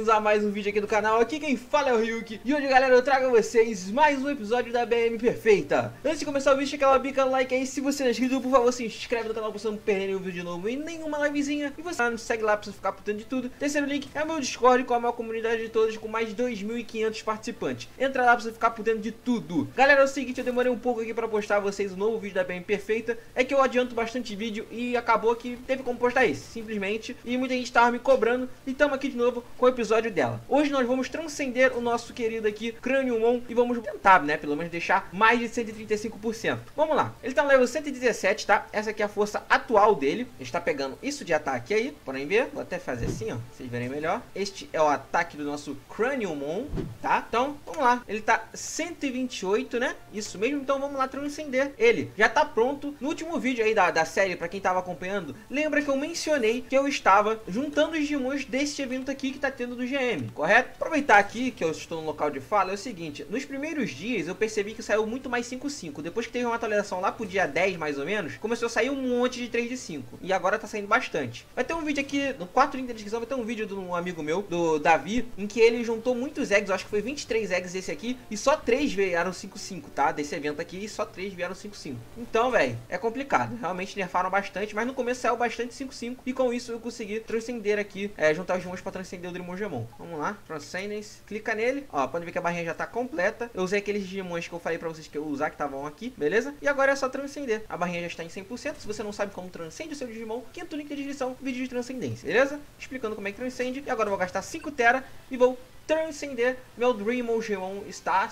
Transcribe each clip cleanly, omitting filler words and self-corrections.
a mais um vídeo aqui do canal. Aqui quem fala é o Ryuki. E hoje, galera, eu trago a vocês mais um episódio da BM Perfeita. Antes de começar o vídeo, aquela bica no like aí. Se você não é inscrito, por favor, se inscreve no canal pra você não perder nenhum vídeo novo e nenhuma livezinha. E você nos segue lá pra você ficar por dentro de tudo. Terceiro link é o meu Discord com a maior comunidade de todos, com mais de 2.500 participantes. Entra lá pra você ficar por dentro de tudo. Galera, é o seguinte, eu demorei um pouco aqui pra postar a vocês o novo vídeo da BM Perfeita. É que eu adianto bastante vídeo e acabou que teve como postar esse, simplesmente. E muita gente tava me cobrando. E estamos aqui de novo com o episódio dela. Hoje nós vamos transcender o nosso querido aqui Craniumon e vamos tentar, né, pelo menos deixar mais de 135%. Vamos lá. Ele tá no level 117, tá? Essa aqui é a força atual dele. Ele está pegando isso de ataque aí, podem ver. Vou até fazer assim, ó, pra vocês verem melhor. Este é o ataque do nosso Craniumon, tá? Então, vamos lá. Ele tá 128, né? Isso mesmo. Então vamos lá transcender ele. Já tá pronto. No último vídeo aí da série, pra quem tava acompanhando, lembra que eu mencionei que eu estava juntando os Digimons deste evento aqui que tá tendo do GM, correto? Aproveitar aqui que eu estou no local de fala, é o seguinte, nos primeiros dias eu percebi que saiu muito mais 5-5, depois que teve uma atualização lá pro dia 10 mais ou menos, começou a sair um monte de 3 de 5, e agora tá saindo bastante. Vai ter um vídeo aqui, no 4 link da descrição, vai ter um vídeo de um amigo meu, do Davi, em que ele juntou muitos eggs, eu acho que foi 23 eggs desse aqui, e só 3 vieram 5-5, tá? Desse evento aqui, e só 3 vieram 5-5. Então, velho, é complicado, realmente nerfaram bastante, mas no começo saiu bastante 5-5, e com isso eu consegui transcender aqui, juntar os Digimons pra transcender o Dreamorgemon. Vamos lá, Transcendence, clica nele, ó, pode ver que a barrinha já tá completa. Eu usei aqueles Digimons que eu falei pra vocês que eu ia usar, que estavam aqui, beleza? E agora é só transcender, a barrinha já está em 100%. Se você não sabe como transcende o seu Digimon, quinto link da descrição, vídeo de transcendência, beleza? Explicando como é que transcende. E agora eu vou gastar 5 Tera e vou transcender meu Dreamorgemon. Está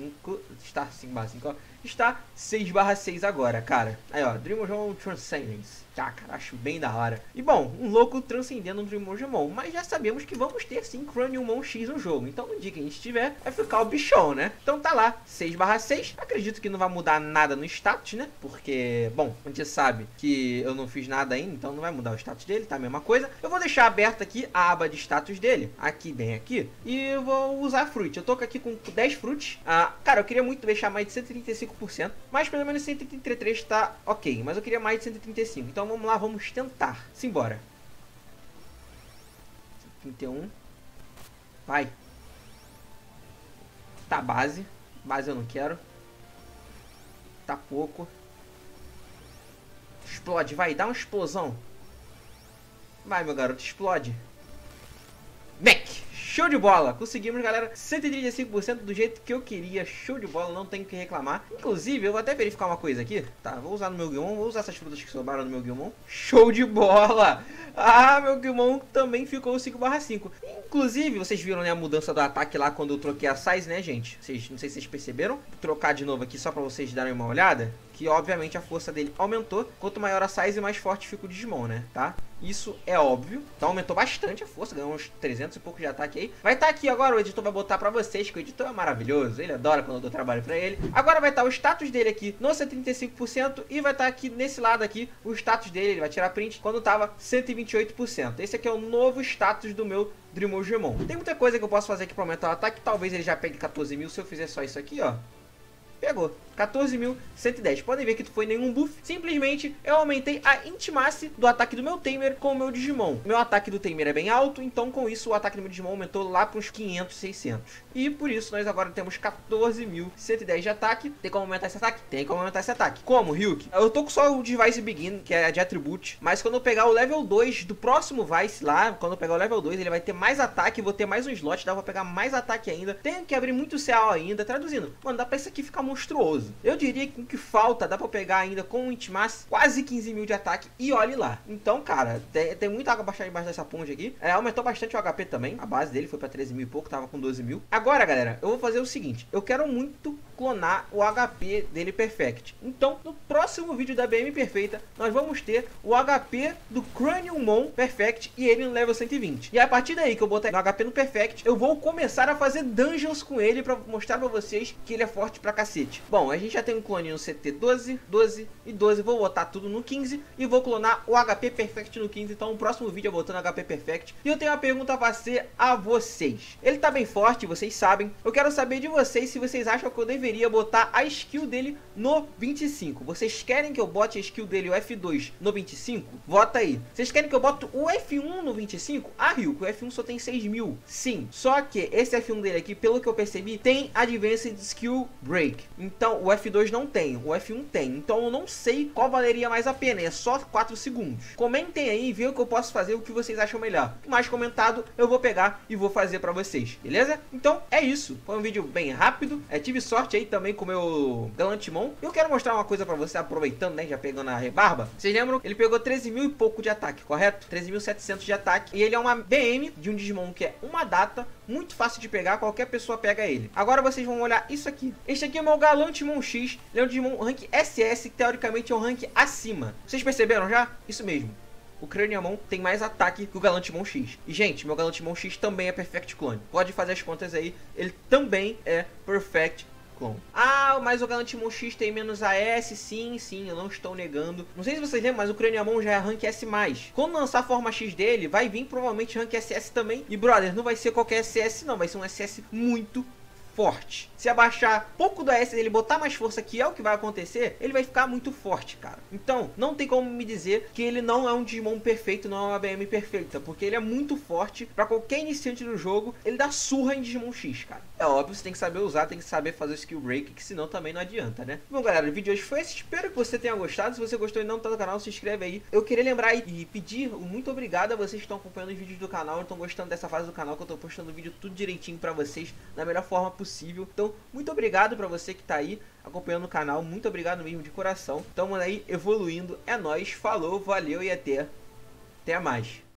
6/6 agora, cara. Aí, ó, Dreamorgemon Transcendence. Tá, cara, acho bem da hora. E bom, um louco transcendendo um Dreamorgemon. Mas já sabemos que vamos ter sim Craniumon X no jogo. Então no dia que a gente tiver, vai ficar o bichão, né? Então tá lá, 6/6. Acredito que não vai mudar nada no status, né? Porque, bom, a gente sabe que eu não fiz nada ainda, então não vai mudar o status dele, tá a mesma coisa. Eu vou deixar aberta aqui a aba de status dele, aqui, bem aqui. E eu vou usar fruit. Eu tô aqui com 10 fruits. Cara, eu queria muito deixar mais de 135%. Mas pelo menos 133 tá ok. Mas eu queria mais de 135. Então vamos lá, vamos tentar. Simbora. 131. Vai. Tá, base. Base eu não quero. Tá pouco. Explode, vai. Dá uma explosão. Vai, meu garoto, explode. Back. Show de bola! Conseguimos, galera, 135% do jeito que eu queria. Show de bola, não tenho o que reclamar. Inclusive, eu vou até verificar uma coisa aqui. Tá, vou usar no meu Guilmon, vou usar essas frutas que sobraram no meu Guilmon. Show de bola! Ah, meu Guilmon também ficou 5/5. Inclusive, vocês viram, né, a mudança do ataque lá quando eu troquei a size, né, gente? Não sei se vocês perceberam. Vou trocar de novo aqui só pra vocês darem uma olhada. Que, obviamente, a força dele aumentou. Quanto maior a size, mais forte fica o Digimon, né, tá? Isso é óbvio. Então aumentou bastante a força, ganhou uns 300 e pouco de ataque aí. Vai estar aqui agora, o editor vai botar pra vocês, que o editor é maravilhoso. Ele adora quando eu dou trabalho pra ele. Agora vai estar o status dele aqui no 135% e vai estar aqui nesse lado aqui o status dele. Ele vai tirar print quando tava 128%. Esse aqui é o novo status do meu Dreamorgemon. Tem muita coisa que eu posso fazer aqui pra aumentar o ataque. Talvez ele já pegue 14 mil se eu fizer só isso aqui, ó. Pegou. 14.110. Podem ver que não foi nenhum buff. Simplesmente eu aumentei a Intimacy do ataque do meu Tamer com o meu Digimon. Meu ataque do Tamer é bem alto, então com isso o ataque do meu Digimon aumentou lá para uns 500, 600. E por isso nós agora temos 14.110 de ataque. Tem como aumentar esse ataque? Tem como aumentar esse ataque. Como, Ryuki? Eu tô com só o Device Begin, que é de Attribute. Mas quando eu pegar o level 2 do próximo Vice lá, quando eu pegar o level 2, ele vai ter mais ataque. Vou ter mais um slot, dá pra pegar mais ataque ainda. Tenho que abrir muito CA ainda. Traduzindo, mano, dá pra isso aqui ficar monstruoso. Eu diria que o que falta, dá pra pegar ainda com o Intimacy quase 15 mil de ataque e olhe lá. Então, cara, tem muita água baixada embaixo dessa ponte aqui. Aumentou bastante o HP também. A base dele foi pra 13 mil e pouco, tava com 12 mil. Agora, galera, eu vou fazer o seguinte. Eu quero muito clonar o HP dele Perfect. Então, no próximo vídeo da BM Perfeita, nós vamos ter o HP do Craniumon Perfect e ele no level 120. E a partir daí que eu botar no HP no Perfect, eu vou começar a fazer dungeons com ele pra mostrar pra vocês que ele é forte pra cacete. cacete. Bom, a gente já tem um clone no CT 12, 12 e 12. Vou botar tudo no 15 e vou clonar o HP Perfect no 15. Então, o próximo vídeo é botando HP Perfect. E eu tenho uma pergunta pra ser a vocês. Ele tá bem forte, vocês sabem. Eu quero saber de vocês se vocês acham que eu deveria botar a skill dele no 25. Vocês querem que eu bote a skill dele, o F2, no 25? Vota aí. Vocês querem que eu bote o F1 no 25? Ah, Rio, que o F1 só tem 6.000. Sim, só que esse F1 dele aqui, pelo que eu percebi, tem Advanced Skill Break. Então, o F2 não tem, o F1 tem. Então, eu não sei qual valeria mais a pena. É só 4 segundos. Comentem aí e vejam o que eu posso fazer, o que vocês acham melhor. O mais comentado, eu vou pegar e vou fazer pra vocês, beleza? Então, é isso. Foi um vídeo bem rápido. Tive sorte aí também com o meu Galantimon. Eu quero mostrar uma coisa pra você, aproveitando, né, já pegando a rebarba. Vocês lembram? Ele pegou 13.000 e pouco de ataque, correto? 13.700 de ataque. E ele é uma BM de um Digimon que é uma data, muito fácil de pegar, qualquer pessoa pega ele. Agora vocês vão olhar isso aqui. Este aqui é o meu Galantimon X. Ele é um Digimon rank SS, que teoricamente é um rank acima. Vocês perceberam já? Isso mesmo. O Craniamon tem mais ataque que o Galantimon X. E, gente, meu Galantimon X também é Perfect Clone. Pode fazer as contas aí. Ele também é Perfect Clone. Ah, mas o Galantimon X tem menos AS. Sim, sim, eu não estou negando. Não sei se vocês lembram, mas o Craniamon já é rank S+. Quando lançar a forma X dele, vai vir provavelmente rank SS também. E, brother, não vai ser qualquer SS não. Vai ser um SS muito forte. Se abaixar pouco do AS dele, botar mais força, que é o que vai acontecer, ele vai ficar muito forte, cara. Então, não tem como me dizer que ele não é um Digimon perfeito, não é uma BM perfeita, porque ele é muito forte. Pra qualquer iniciante no jogo, ele dá surra em Digimon X, cara. É óbvio, você tem que saber usar, tem que saber fazer o skill break, que senão também não adianta, né? Bom, galera, o vídeo de hoje foi esse. Espero que você tenha gostado. Se você gostou e não tá no canal, se inscreve aí. Eu queria lembrar e pedir um muito obrigado a vocês que estão acompanhando os vídeos do canal, estão gostando dessa fase do canal, que eu tô postando vídeo tudo direitinho pra vocês, da melhor forma possível. Então, muito obrigado pra você que tá aí acompanhando o canal. Muito obrigado mesmo, de coração. Tamo aí evoluindo. É nóis, falou, valeu e até mais.